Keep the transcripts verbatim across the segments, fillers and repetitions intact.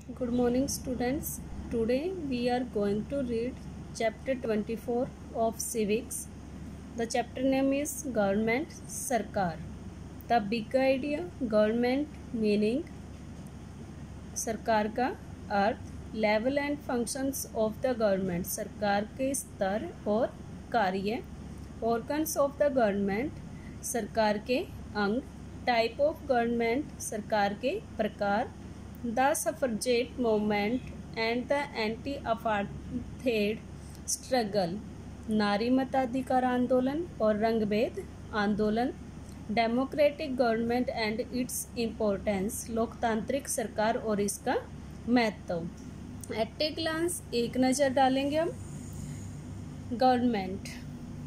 Good morning, students. Today we are going to read chapter twenty-four of Civics. The chapter name is Government Sarkar. The big idea government meaning सरकार का अर्थ level and functions of the government सरकार के स्तर और कार्य organs of the government सरकार के अंग टाइप ऑफ गवर्नमेंट सरकार के प्रकार the suffragette movement and the anti apartheid struggle नारी मताधिकार आंदोलन और रंगभेद आंदोलन democratic government and its importance लोकतांत्रिक सरकार और इसका महत्व। एट ए ग्लांस एक नज़र डालेंगे हम। गवर्नमेंट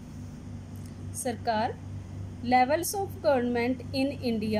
सरकार levels of government in India.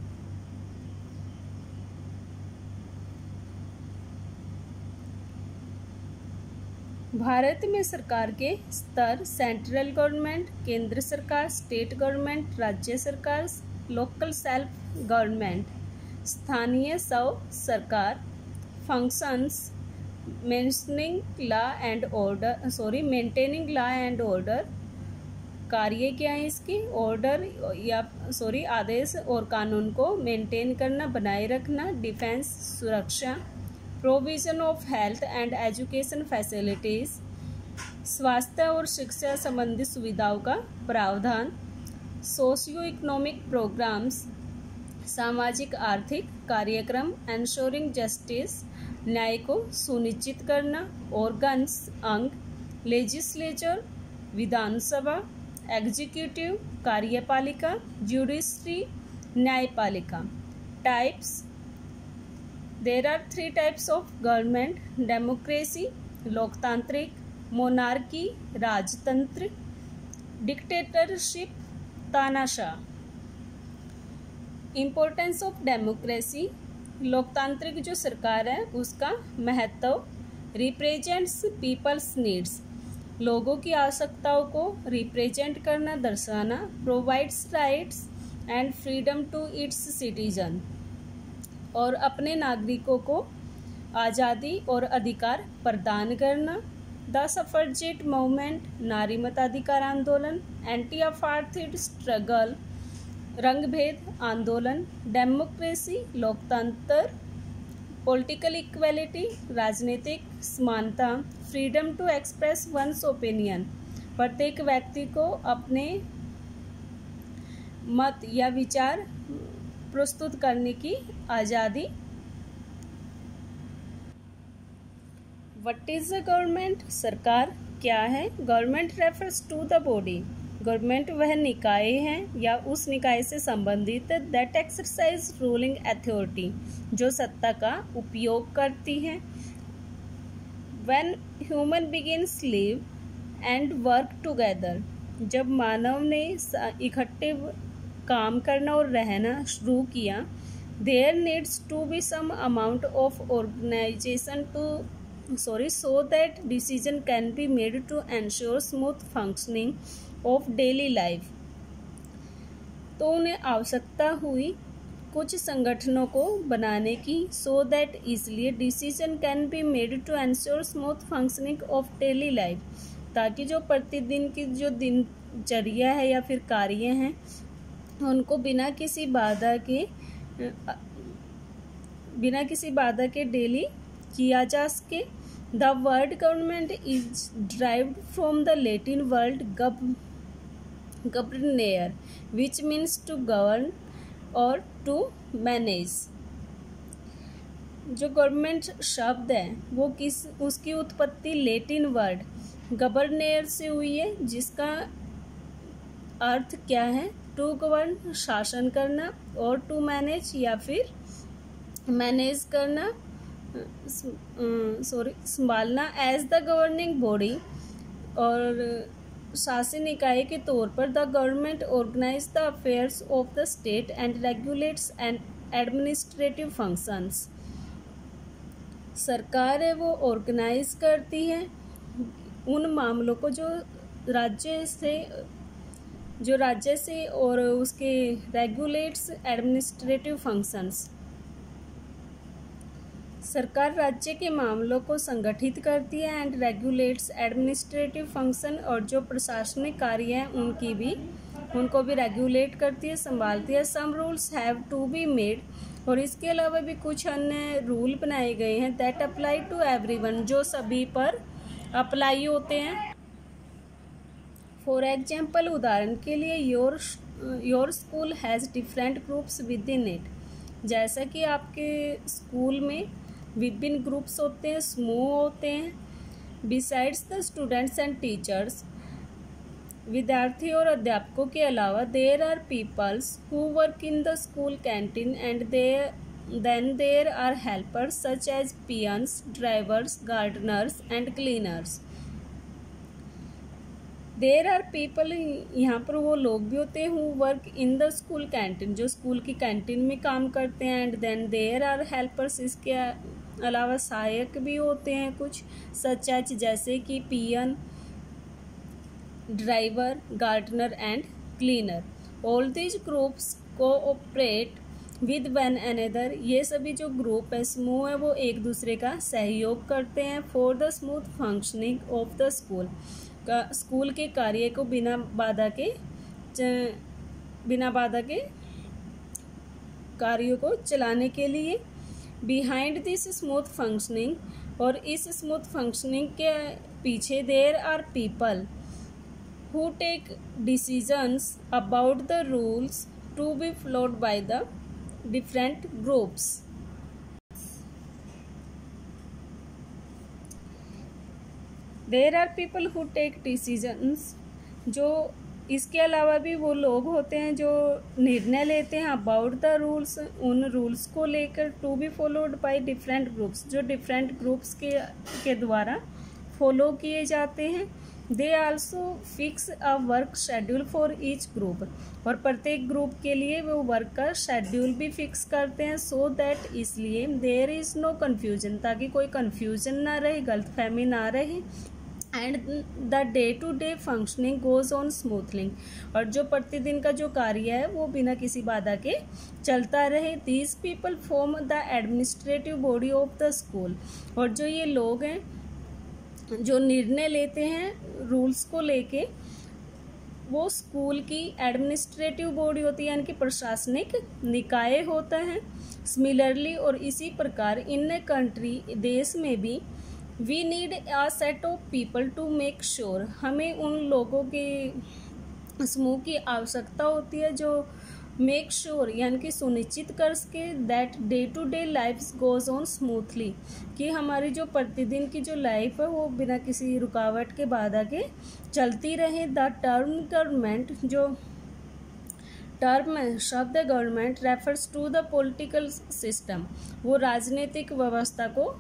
Bharat में सरकार के स्तर सेंट्रल गवर्नमेंट केंद्र सरकार स्टेट गवर्नमेंट राज्य सरकार लोकल सेल्फ गवर्नमेंट स्थानीय स्व सरकार functions maintaining law and order sorry maintaining law and order कार्य क्या है इसकी ऑर्डर या सॉरी आदेश और कानून को मेंटेन करना बनाए रखना डिफेंस सुरक्षा provision of health and education facilities स्वास्थ्य और शिक्षा संबंधी सुविधाओं का प्रावधान सोशियो इकोनॉमिक प्रोग्राम्स सामाजिक आर्थिक कार्यक्रम एंश्योरिंग जस्टिस न्याय को सुनिश्चित करना ऑर्गन्स अंग लेजिस्लेचर विधानसभा एग्जीक्यूटिव कार्यपालिका ज्यूडिशरी न्यायपालिका types There are three types of government: democracy, लोकतांत्रिक, मोनार्की, राजतंत्र, डिक्टेटरशिप, तानाशाह। इम्पोर्टेंस ऑफ डेमोक्रेसी, लोकतांत्रिक जो सरकार है उसका महत्व रिप्रेजेंट्स पीपल्स नीड्स, लोगों की आवश्यकताओं को रिप्रेजेंट करना दर्शाना provides rights and freedom to its citizen और अपने नागरिकों को आज़ादी और अधिकार प्रदान करना द सफरजेट मूवमेंट नारी मताधिकार आंदोलन एंटी अपार्थेड स्ट्रगल रंगभेद आंदोलन डेमोक्रेसी लोकतंत्र पॉलिटिकल इक्वलिटी राजनीतिक समानता freedom to express one's opinion प्रत्येक व्यक्ति को अपने मत या विचार प्रस्तुत करने की आज़ादी। व्हाट इज द गवर्नमेंट सरकार क्या है। Government refers to the body, government वह निकाय है या उस निकाय से संबंधित दैट एक्सरसाइज रूलिंग अथॉरिटी जो सत्ता का उपयोग करती है। When human begins live and work together, जब मानव ने इकट्ठे काम करना और रहना शुरू किया there needs to be some amount of organisation to sorry so that decision can be made to ensure smooth functioning of daily life. तो उन्हें आवश्यकता हुई कुछ संगठनों को बनाने की सो दैट इसलिए decision can be made to ensure smooth functioning of daily life, ताकि जो प्रतिदिन की जो दिनचर्या है या फिर कार्य हैं उनको बिना किसी बाधा के बिना किसी बाधा के डेली किया जा सके। The word government is derived from the Latin word गव गवर्नेयर विच मीन्स टू गवर्न और टू मैनेज। जो गवर्नमेंट शब्द है वो किस उसकी उत्पत्ति लैटिन वर्ड गवर्नेयर से हुई है जिसका अर्थ क्या है टू गवर्न शासन करना और टू मैनेज या फिर मैनेज करना सॉरी संभालना एज द गवर्निंग बॉडी और शासन इकाई के तौर पर the government organise the affairs of the state and regulates and administrative functions. सरकार है वो ऑर्गेनाइज करती है उन मामलों को जो राज्य से जो राज्य से और उसके रेगुलेट्स एडमिनिस्ट्रेटिव फंक्शंस। सरकार राज्य के मामलों को संगठित करती है एंड रेगुलेट्स एडमिनिस्ट्रेटिव फंक्शन, और जो प्रशासनिक कार्य हैं उनकी भी उनको भी रेगुलेट करती है, संभालती है। Some rules have to be made, और इसके अलावा भी कुछ अन्य रूल बनाए गए हैं दैट अप्लाई टू एवरीवन, जो सभी पर अप्लाई होते हैं। फॉर एग्जाम्पल, उदाहरण के लिए, your your school has different groups within it. जैसा कि आपके स्कूल में विभिन्न ग्रुप्स होते हैं, समूह होते हैं। Besides the students and teachers, विद्यार्थी और अध्यापकों के अलावा, there are peoples who work in the school canteen and there then there are helpers such as peons, drivers, gardeners and cleaners. There are people, यहाँ पर वो लोग भी होते हैं who work in the school canteen, जो school की canteen में काम करते हैं। And then there are helpers, इसके अलावा सहायक भी होते हैं कुछ, सच एज जैसे कि peon, driver, gardener and cleaner. All these groups cooperate with one another, ये सभी जो ग्रुप है, समूह है, वो एक दूसरे का सहयोग करते हैं। For the smooth functioning of the school, का स्कूल के कार्य को बिना बाधा के बिना बाधा के कार्यों को चलाने के लिए। बिहाइंड दिस स्मूथ फंक्शनिंग, और इस स्मूथ फंक्शनिंग के पीछे, there are people who take decisions about the rules to be followed by the different groups. There are people who take decisions, जो इसके अलावा भी वो लोग होते हैं जो निर्णय लेते हैं अबाउट द रूल्स, उन रूल्स को लेकर, to be followed by different groups, जो डिफरेंट ग्रुप्स के के द्वारा फॉलो किए जाते हैं। They also fix a work schedule for each group, और प्रत्येक ग्रुप के लिए वो वर्क का शेड्यूल भी फिक्स करते हैं। सो दैट, इसलिए, देयर इज़ नो कन्फ्यूजन, ताकि कोई कन्फ्यूजन ना रहे, गलतफहमी ना रहे। And the day to day functioning goes on smoothly, और जो प्रतिदिन का जो कार्य है वो बिना किसी बाधा के चलता रहे। These people form the administrative body of the school, और जो ये लोग हैं जो निर्णय लेते हैं रूल्स को लेके, वो स्कूल की एडमिनिस्ट्रेटिव बॉडी होती है, यानी कि प्रशासनिक निकाय होता है। सिमिलरली, और इसी प्रकार, इन ए कंट्री, देश में भी, we need a set of people to make sure, हमें उन लोगों के समूह की आवश्यकता होती है जो मेक श्योर sure, यानी कि सुनिश्चित कर सके, that day to day life goes on smoothly, कि हमारी जो प्रतिदिन की जो लाइफ है वो बिना किसी रुकावट के, बाधा के चलती रहे। द टर्म गवर्नमेंट, जो टर्म है, शब्द government, refers to the political system, वो राजनीतिक व्यवस्था को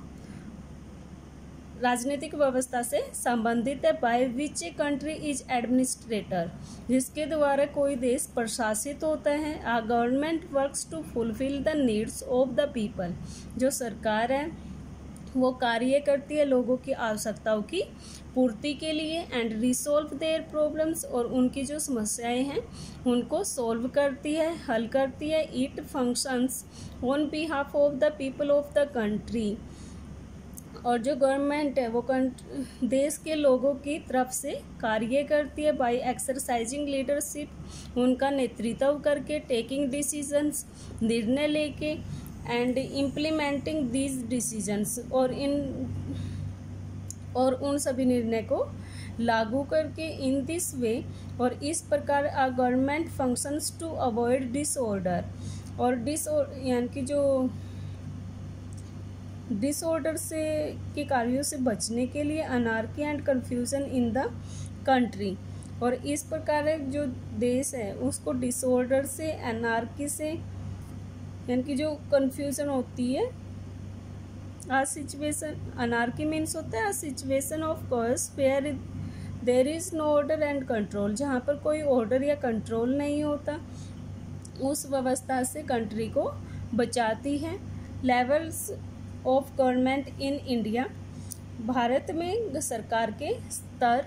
राजनीतिक व्यवस्था से संबंधित है। By which a country is administrator, जिसके द्वारा कोई देश प्रशासित होता है। A government works to fulfil the needs of the people, जो सरकार है वो कार्य करती है लोगों की आवश्यकताओं की पूर्ति के लिए। एंड रिसोल्व देयर प्रॉब्लम्स, और उनकी जो समस्याएं हैं उनको सॉल्व करती है, हल करती है। It functions on behalf of the people of the country, और जो गवर्नमेंट है वो देश के लोगों की तरफ से कार्य करती है। बाय एक्सरसाइजिंग लीडरशिप, उनका नेतृत्व करके। टेकिंग डिसीजंस, निर्णय लेके। एंड इम्प्लीमेंटिंग दीज डिसीजंस, और इन और उन सभी निर्णय को लागू करके। इन दिस वे, और इस प्रकार, a government functions to avoid disorder, और डिसऑर्डर यानी कि जो डिसऑर्डर से के कार्यों से बचने के लिए, anarchy and confusion in the country, और इस प्रकार जो देश है उसको डिसऑर्डर से, अनार्की से, यानी कि जो कन्फ्यूजन होती है, आ सिचुएशन, अनार्की मीन्स होता है a situation of chaos where there is no order and control, जहाँ पर कोई ऑर्डर या कंट्रोल नहीं होता, उस व्यवस्था से कंट्री को बचाती है। Levels of government in India, Bharat में सरकार के स्तर।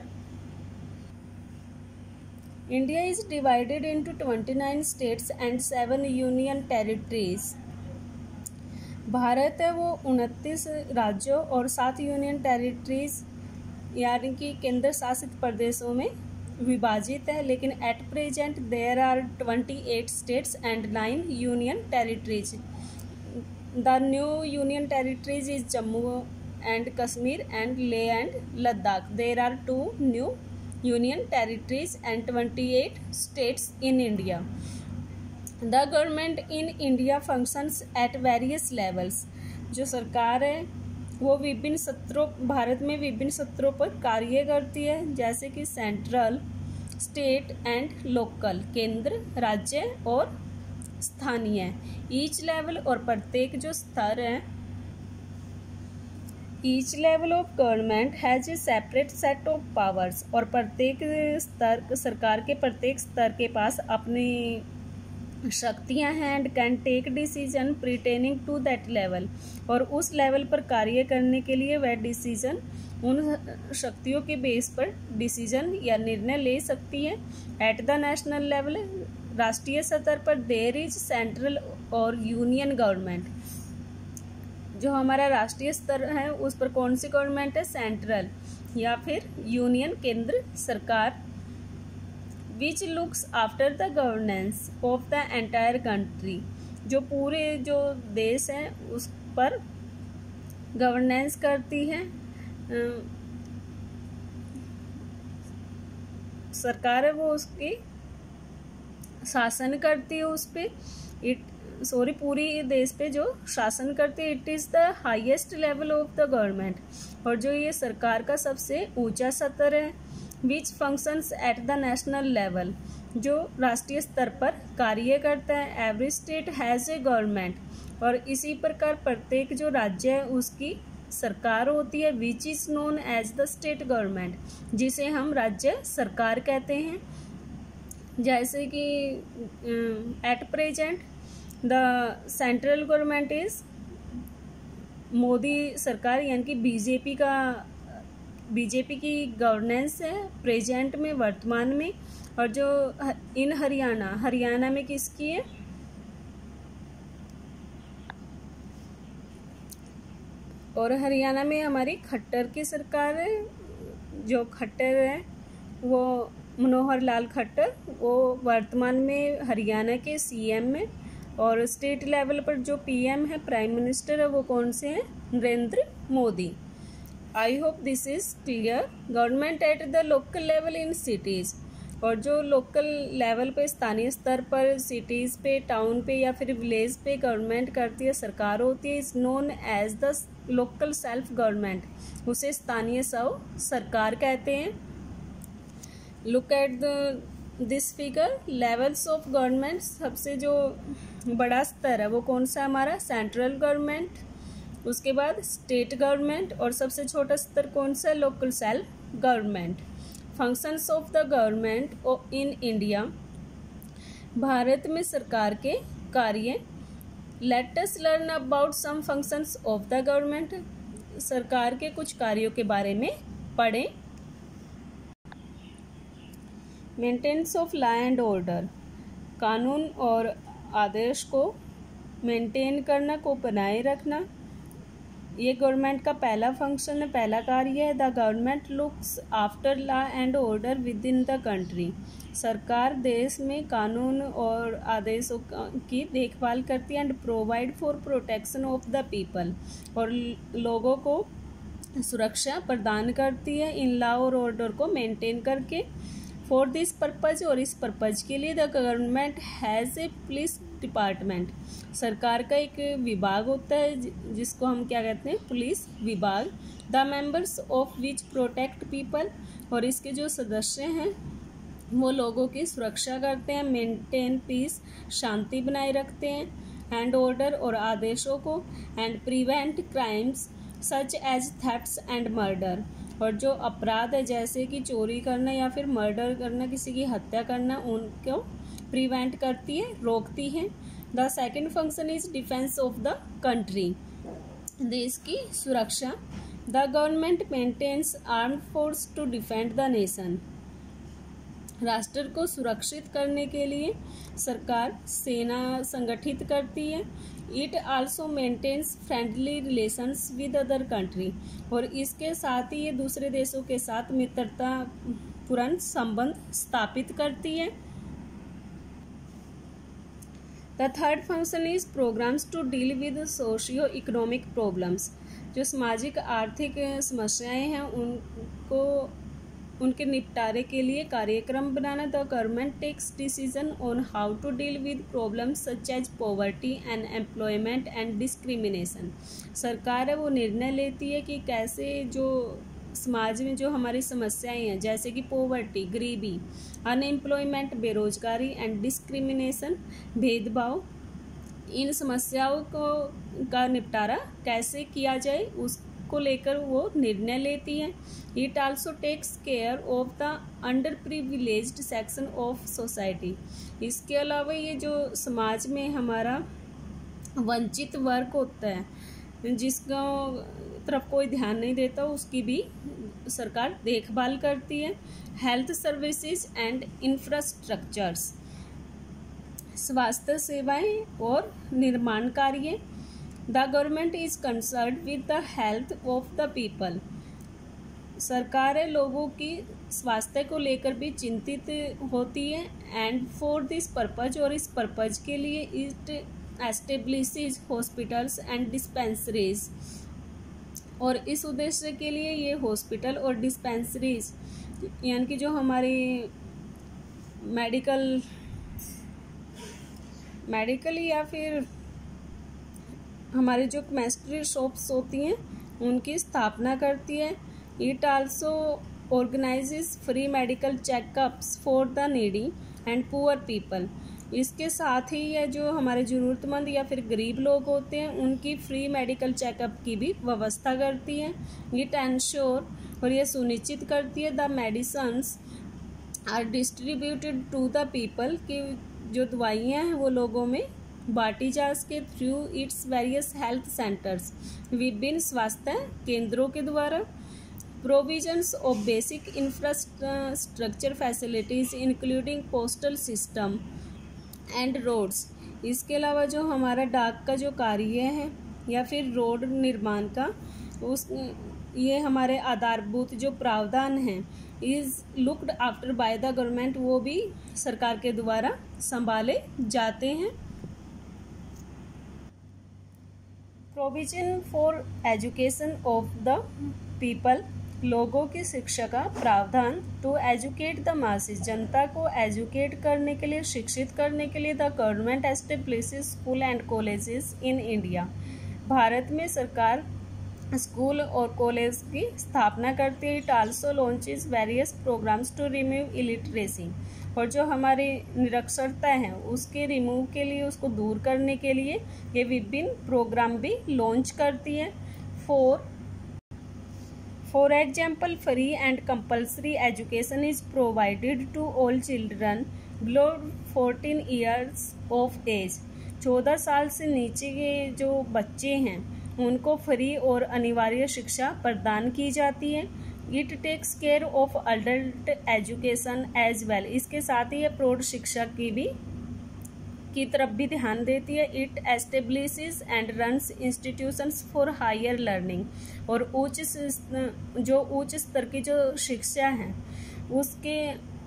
India is divided into twenty nine states and seven union territories. भारत है वो उनतीस राज्यों और सात यूनियन टेरिटरीज यानी कि केंद्र शासित प्रदेशों में विभाजित है, लेकिन at present there are twenty eight states and nine union territories. The new union territories is Jammu and Kashmir and Leh and Ladakh. There are two new union territories and twenty eight states in India. The government in India functions at various levels. जो सरकार है वो विभिन्न स्तरों भारत में विभिन्न स्तरों पर कार्य करती है, जैसे कि सेंट्रल, स्टेट एंड लोकल, केंद्र, राज्य और स्थानीय। ईच लेवल और प्रत्येक जो स्तर है, each level of government has a separate set of powers. और प्रत्येक स्तर सरकार के प्रत्येक स्तर के पास अपनी शक्तियां हैं and can take decision pertaining to that level. और उस लेवल पर कार्य करने के लिए वह डिसीजन उन शक्तियों के बेस पर डिसीजन या निर्णय ले सकती है। एट द नेशनल लेवल, राष्ट्रीय स्तर पर देयर इज सेंट्रल और यूनियन गवर्नमेंट। जो हमारा राष्ट्रीय स्तर है उस पर कौन सी गवर्नमेंट है? सेंट्रल या फिर यूनियन, केंद्र सरकार। Which looks after the governance of the entire country. जो पूरे जो देश है उस पर गवर्नेंस करती है सरकार है, वो उसकी शासन करती है उस पे। इट सॉरी पूरी देश पे जो शासन करती है। It is the highest level of the government. और जो ये सरकार का सबसे ऊंचा स्तर है। Which functions at the national level. जो राष्ट्रीय स्तर पर कार्य करता है। Every state has a government. और इसी प्रकार प्रत्येक जो राज्य है उसकी सरकार होती है। Which is known as the state government, जिसे हम राज्य सरकार कहते हैं। जैसे कि at present the central government is Modi सरकार, यानी कि बीजेपी का बीजेपी की गवर्नेंस है प्रेजेंट में, वर्तमान में। और जो इन हरियाणा हरियाणा में किसकी है? और हरियाणा में हमारी खट्टर की सरकार है। जो खट्टर है वो मनोहर लाल खट्टर, वो वर्तमान में हरियाणा के सीएम में। और स्टेट लेवल पर जो पीएम है, प्राइम मिनिस्टर है, वो कौन से हैं? Narendra Modi. I hope this is clear. Government at the local level in cities. और जो लोकल लेवल पे, स्थानीय स्तर पर, सिटीज़ पे, टाउन पे या फिर विलेज पे गवर्नमेंट करती है, सरकार होती है, is known as the local self government. उसे स्थानीय स्व सरकार कहते हैं। Look at the this figure. Levels of government. सबसे जो बड़ा स्तर है वो कौन सा हमारा? Central government. उसके बाद स्टेट गवर्नमेंट। और सबसे छोटा स्तर कौन सा? Local self government. Functions of the government in India. Bharat में सरकार के कार्य। Let us learn about some functions of the government. सरकार के कुछ कार्यों के बारे में पढ़ें। Maintenance of law and order. कानून और आदेश को मेंटेन करना, को बनाए रखना, ये गवर्नमेंट का पहला फंक्शन है, पहला कार्य है। The government looks after law and order within the country. सरकार देश में कानून और आदेशों की देखभाल करती है। And provide for protection of the people. और लोगों को सुरक्षा प्रदान करती है इन लॉ और ऑर्डर को मेंटेन करके। फॉर दिस पर्पज, और इस पर्पज के लिए the government has a police department. सरकार का एक विभाग होता है जिसको हम क्या कहते हैं? पुलिस विभाग। The members of which protect people. और इसके जो सदस्य हैं वो लोगों की सुरक्षा करते हैं। मेंटेन पीस, शांति बनाए रखते हैं। एंड ऑर्डर, और आदेशों को। And prevent crimes such as thefts and murder. और जो अपराध है जैसे कि चोरी करना या फिर मर्डर करना, किसी की हत्या करना, उनको प्रिवेंट करती है, रोकती है। The second function is defence of the country. देश की सुरक्षा। The government maintains armed force to defend the nation. राष्ट्र को सुरक्षित करने के लिए सरकार सेना संगठित करती है। It also maintains friendly relations with other country, और इसके साथ ही ये दूसरे देशों के साथ मित्रता पूर्ण संबंध स्थापित करती है। The third function is programmes to deal with socio economic problems. जो सामाजिक आर्थिक समस्याएं हैं उनको उनके निपटारे के लिए कार्यक्रम बनाना। The government takes decision on how to deal with problems such as poverty and employment and discrimination. सरकार है वो निर्णय लेती है कि कैसे जो समाज में जो हमारी समस्याएं हैं जैसे कि पॉवर्टी, गरीबी, अनएम्प्लॉयमेंट, बेरोजगारी एंड डिस्क्रिमिनेशन, भेदभाव, इन समस्याओं को का निपटारा कैसे किया जाए उसको लेकर वो निर्णय लेती है। It also takes care of the underprivileged section of society. इसके अलावा ये जो समाज में हमारा वंचित वर्ग होता है जिसका तरफ कोई ध्यान नहीं देता उसकी भी सरकार देखभाल करती है। हेल्थ सर्विसेज एंड इंफ्रास्ट्रक्चर्स, स्वास्थ्य सेवाएं और निर्माण कार्य। The government is concerned with the health of the people. सरकारें लोगों की स्वास्थ्य को लेकर भी चिंतित होती है। एंड फॉर दिस पर्पज, और इस पर्पज के लिए it establishes hospitals and dispensaries, और इस उद्देश्य के लिए ये हॉस्पिटल और डिस्पेंसरीज यानी कि जो हमारी मेडिकल मेडिकल या फिर हमारी जो केमिस्ट्री शॉप्स होती हैं उनकी स्थापना करती है। It also organises free medical checkups for the needy and poor people. इसके साथ ही ये जो हमारे ज़रूरतमंद या फिर गरीब लोग होते हैं उनकी फ्री मेडिकल चेकअप की भी व्यवस्था करती है। इट एंश्योर, और ये सुनिश्चित करती है the medicines are distributed to the people, कि जो दवाइयाँ हैं वो लोगों में बांटी जा सके through its various health centres, विभिन्न स्वास्थ्य केंद्रों के द्वारा। Provisions of basic infrastructure facilities including postal system and roads. इसके अलावा जो हमारा डाक का जो कार्य है या फिर रोड निर्माण का, उस ये हमारे आधारभूत जो प्रावधान हैं is looked after by the government, वो भी सरकार के द्वारा संभाले जाते हैं। Provision for education of the people, लोगों की शिक्षा का प्रावधान। टू एजुकेट द मासेस, जनता को एजुकेट करने के लिए, शिक्षित करने के लिए the government establishes school and colleges in India. Bharat में सरकार स्कूल और कॉलेज की स्थापना करती है। It also launches various programmes to remove illiteracy, और जो हमारी निरक्षरता है उसके रिमूव के लिए, उसको दूर करने के लिए ये विभिन्न प्रोग्राम भी लॉन्च करती है। For for example, free and compulsory education is provided to all children below fourteen years of age. चौदह साल से नीचे के जो बच्चे हैं उनको फ्री और अनिवार्य शिक्षा प्रदान की जाती है। It takes care of adult education as well, इसके साथ ही ये प्रौढ़ शिक्षा की भी की तरफ भी ध्यान देती है। It establishes and runs institutions for higher learning, और उच्च जो उच्च स्तर की जो शिक्षा है उसके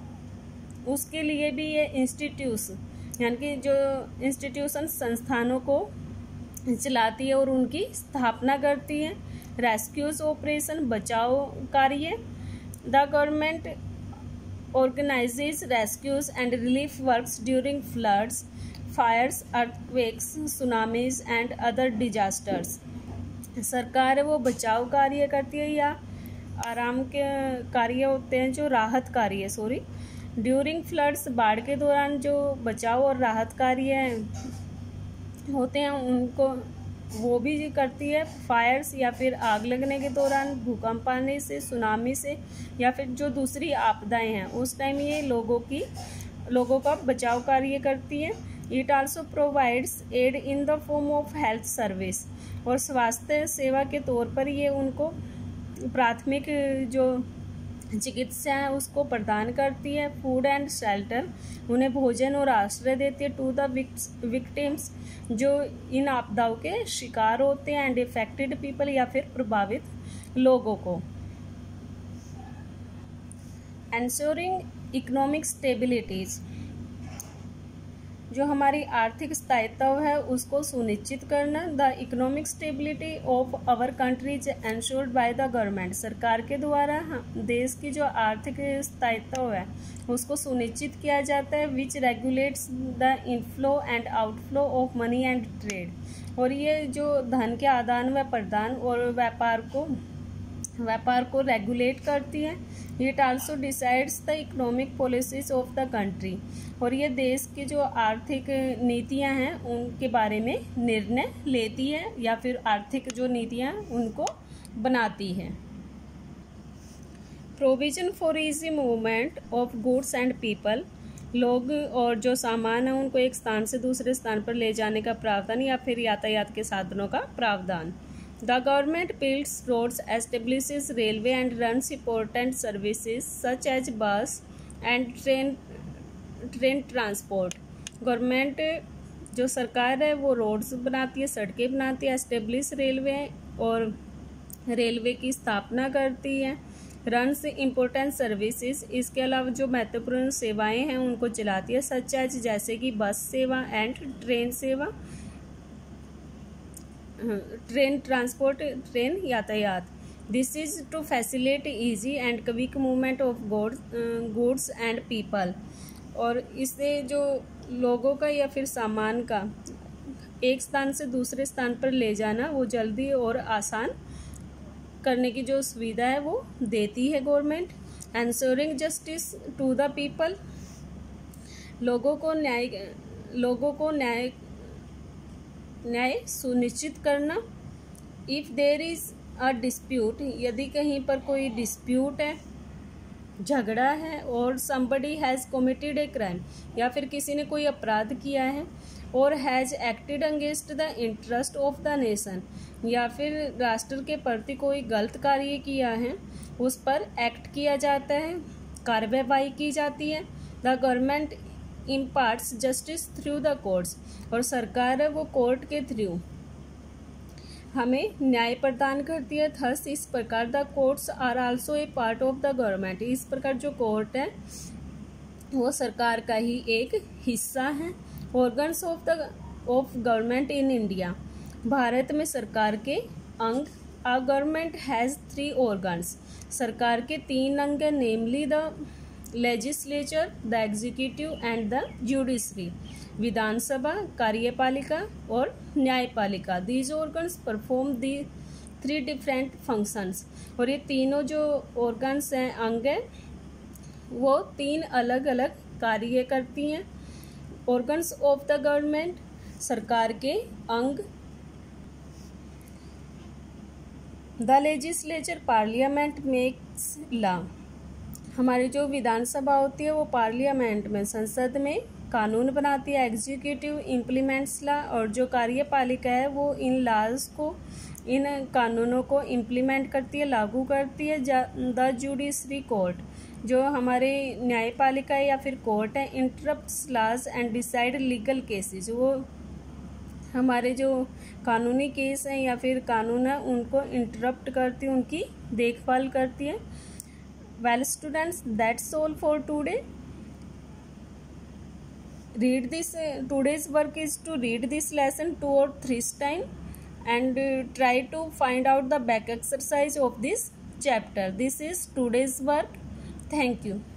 उसके लिए भी ये इंस्टीट्यूट यानी कि जो इंस्टीट्यूशन संस्थानों को चलाती है और उनकी स्थापना करती है। रेस्क्यूज ऑपरेशन, बचाव कार्य। The government organises rescues and relief works during floods, fires, earthquakes, tsunamis and other disasters. सरकार वो बचाव कार्य करती है या आराम के कार्य होते हैं जो राहत कार्य सॉरी ड्यूरिंग फ्लड्स, बाढ़ के दौरान जो बचाव और राहत कार्य होते हैं उनको वो भी करती है। फायर्स या फिर आग लगने के दौरान, भूकंप आने से, सुनामी से या फिर जो दूसरी आपदाएं हैं उस टाइम ये लोगों की लोगों का बचाव कार्य करती है। It also provides aid in the form of health service, और स्वास्थ्य सेवा के तौर पर ये उनको प्राथमिक जो चिकित्सा है उसको प्रदान करती है। फूड एंड शेल्टर, उन्हें भोजन और आश्रय देती है। टू द विक्टिम्स, जो इन आपदाओं के शिकार होते हैं। एंड इफेक्टेड पीपल, या फिर प्रभावित लोगों को। एंश्योरिंग इकोनॉमिक स्टेबिलिटीज, जो हमारी आर्थिक स्थायित्व है उसको सुनिश्चित करना। The economic stability of our country is ensured by the government, सरकार के द्वारा देश की जो आर्थिक स्थायित्व है उसको सुनिश्चित किया जाता है। Which regulates the inflow and outflow of money and trade, और ये जो धन के आदान व प्रदान और व्यापार को व्यापार को रेगुलेट करती है। It also decides the economic policies of the country, और ये देश की जो आर्थिक नीतियां हैं उनके बारे में निर्णय लेती है, या फिर आर्थिक जो नीतियां उनको बनाती है। Provision for easy movement of goods and people, लोग और जो सामान है उनको एक स्थान से दूसरे स्थान पर ले जाने का प्रावधान, या फिर यातायात के साधनों का प्रावधान। The government builds roads, establishes railway and runs important services such as bus and train train transport. Government जो सरकार है वो रोड्स बनाती है, सड़कें बनाती है, एस्टेब्लिश रेलवे और रेलवे की स्थापना करती है। रन्स इम्पोर्टेंट सर्विसेज, इसके अलावा जो महत्वपूर्ण सेवाएं हैं उनको चलाती है। सच एज, जैसे कि बस सेवा एंड ट्रेन सेवा, ट्रेन ट्रांसपोर्ट, ट्रेन यातायात। This is to facilitate easy and quick movement of goods and people, और इससे जो लोगों का या फिर सामान का एक स्थान से दूसरे स्थान पर ले जाना वो जल्दी और आसान करने की जो सुविधा है वो देती है government. Ensuring justice to the people, लोगों को न्याय लोगों को न्याय न्याय सुनिश्चित करना। If there is a dispute, यदि कहीं पर कोई डिस्प्यूट है, झगड़ा है, और somebody has committed a crime, या फिर किसी ने कोई अपराध किया है, और has acted against the interest of the nation, या फिर राष्ट्र के प्रति कोई गलत कार्य किया है, उस पर एक्ट किया जाता है, कार्रवाई की जाती है। The government imparts justice through the courts, और सरकार है वो कोर्ट के थ्रू हमें न्याय प्रदान करती है। थस, इस प्रकार the courts are also a part of the government, इस प्रकार जो कोर्ट है वो सरकार का ही एक हिस्सा है। Organs of the of government in India, Bharat में सरकार के अंग। A government has three organs, सरकार के तीन अंग है, namely the legislature, the executive and the judiciary, विधानसभा, कार्यपालिका और न्यायपालिका। These organs perform the three different functions, और ये तीनों जो ऑर्गन्स हैं, अंग हैं, वो तीन अलग अलग कार्य करती हैं। ऑर्गन्स ऑफ द गवर्नमेंट, सरकार के अंग। The legislature, parliament makes law, हमारी जो विधानसभा होती है वो पार्लियामेंट में, संसद में कानून बनाती है। एग्जीक्यूटिव इम्प्लीमेंट्स लॉ, और जो कार्यपालिका है वो इन लॉज को, इन कानूनों को इम्प्लीमेंट करती है, लागू करती है। द जुडिशरी कोर्ट, जो हमारे न्यायपालिका या फिर कोर्ट है, interprets laws and decide legal cases, वो हमारे जो कानूनी केस हैं या फिर कानून है उनको इंटरप्ट करती है, उनकी देखभाल करती है। Well students, that's all for today. Read this, uh, today's work is to read this lesson two or three times and uh, try to find out the back exercise of this chapter. This is today's work. Thank you.